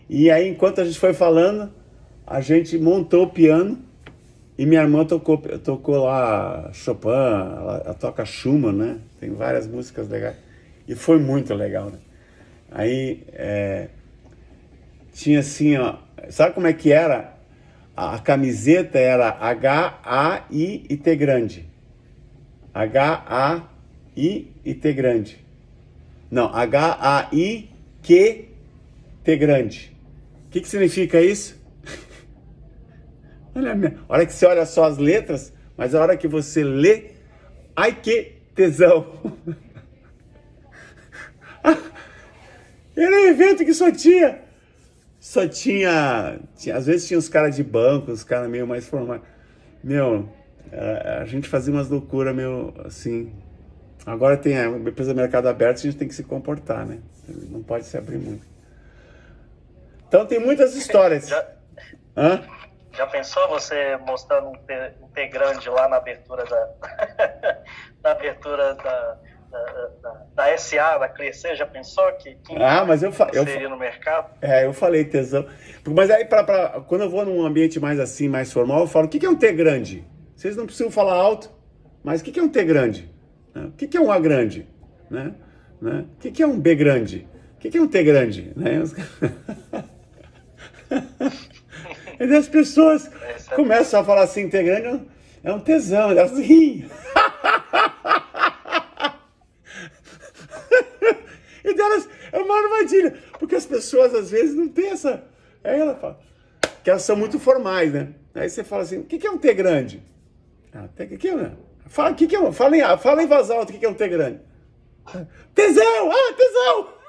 E aí, enquanto a gente foi falando, a gente montou o piano e minha irmã tocou, tocou lá Chopin, ela, ela toca Schumann, né? Tem várias músicas legais. E foi muito legal, né? Aí, é, tinha assim, ó, sabe como é que era? A, a camiseta era H A I e T grande. H A I e T grande. Não, H A I Q T grande. O que que significa isso? Olha, minha, a hora que você olha só as letras, mas a hora que você lê, ai que tesão. Era um evento que só tinha, só tinha, tinha às vezes tinha uns caras de banco, os caras meio mais formais. Meu, a, a gente fazia umas loucuras meio assim. Agora tem a empresa Mercado Aberto, a gente tem que se comportar, né? Não pode se abrir muito. Então tem muitas histórias. Já, Hã? já pensou você mostrando um T, um T grande lá na abertura da, na abertura da, da, da, da S A, da Crescer? Já pensou que, que ah, mas eu, fa eu seria no mercado? É, eu falei tesão. Mas aí, pra, pra, quando eu vou num ambiente mais assim, mais formal, eu falo, o que, que é um T grande? Vocês não precisam falar alto, mas o que, que é um T grande? O que, que é um A grande? Né? Né? O que, que é um B grande? O que, que é um T grande? Né? E daí as pessoas é começam a falar assim, T grande é um tesão, elas riem. E delas é uma armadilha, porque as pessoas às vezes não têm essa... Aí ela fala, que elas são muito formais, né? Aí você fala assim, o que, que é um T grande? Ah, T, que que é, fala, que que é, fala, em, fala em voz alta o que, que é um T grande. Tesão! Ah, tesão!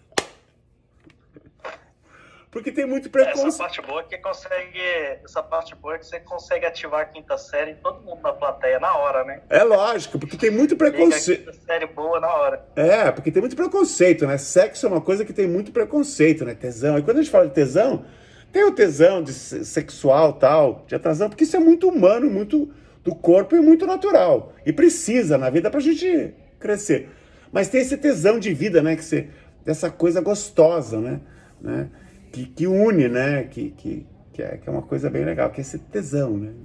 Porque tem muito preconceito. Essa parte boa é que consegue. Essa parte boa é que você consegue ativar a quinta série em todo mundo na plateia na hora, né? É lógico, porque tem muito preconceito. Liga a quinta série boa na hora. É, porque tem muito preconceito, né? Sexo é uma coisa que tem muito preconceito, né? Tesão. E quando a gente fala de tesão, tem o tesão de sexual tal, de atração, porque isso é muito humano, muito do corpo e muito natural. E precisa na vida pra gente crescer. Mas tem esse tesão de vida, né? Que você, dessa coisa gostosa, né? né? Que, que une, né? Que, que, que, é, que é uma coisa bem legal, que é esse tesão, né?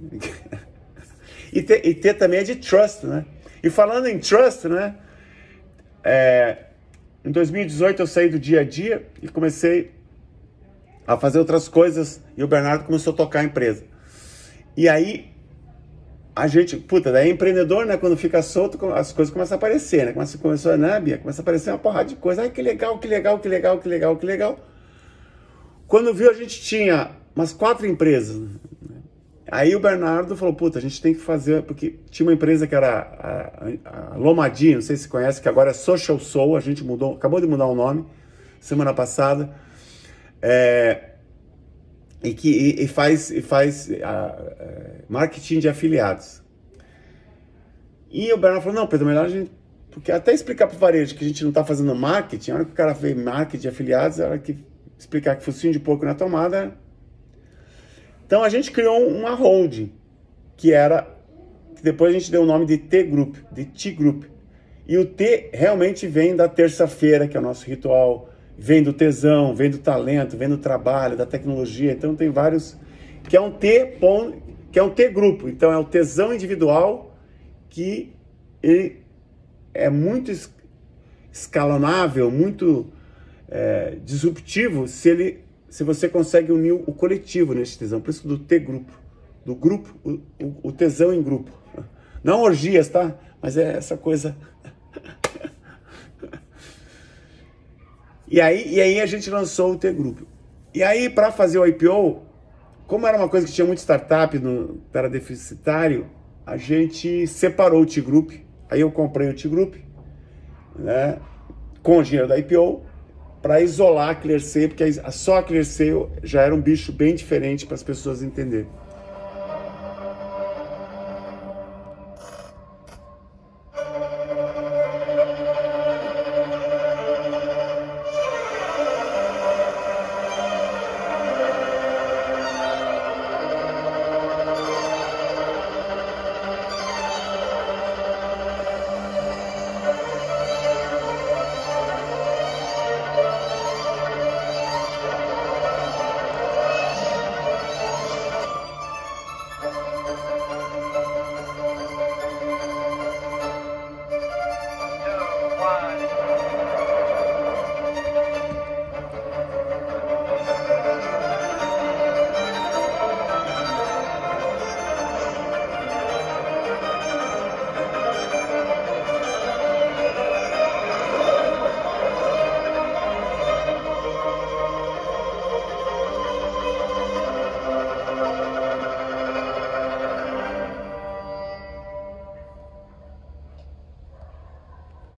E ter, e ter também é de trust, né? E falando em trust, né? É, em dois mil e dezoito eu saí do dia a dia e comecei a fazer outras coisas e o Bernardo começou a tocar a empresa. E aí a gente, puta, daí é empreendedor, né? Quando fica solto, as coisas começam a aparecer, né? Começa, começou a Nábia, começa a aparecer uma porrada de coisa. Ai, que legal, que legal, que legal, que legal, que legal. Quando viu, a gente tinha umas quatro empresas. Né? Aí o Bernardo falou, puta, a gente tem que fazer... Porque tinha uma empresa que era a, a Lomadi, não sei se você conhece, que agora é Social Soul, a gente mudou, acabou de mudar o nome, semana passada. É, e que e, e faz, e faz a, a, marketing de afiliados. E o Bernardo falou, não, Pedro, melhor a gente... Porque até explicar para o varejo que a gente não está fazendo marketing, a hora que o cara fez marketing de afiliados, a hora que... explicar que focinho de porco na tomada. Então a gente criou uma holding, que era, que depois a gente deu o nome de T Group, de T Group. E o T realmente vem da terça-feira, que é o nosso ritual, vem do tesão, vem do talento, vem do trabalho, da tecnologia. Então tem vários, que é um T, que é um T grupo. Então é o tesão individual, que ele é muito escalonável, muito É, disruptivo se, ele, se você consegue unir o coletivo nesse tesão. Por isso do T-grupo, do grupo, o, o, o tesão em grupo. Não orgias, tá? Mas é essa coisa. E aí, e aí a gente lançou o T-grupo. E aí, para fazer o I P O, como era uma coisa que tinha muito startup, no, era deficitário, a gente separou o T-grupo. Aí eu comprei o T-grupo, né, com o dinheiro da I P O, para isolar a Clearsale, porque só a Clearsale já era um bicho bem diferente para as pessoas entenderem.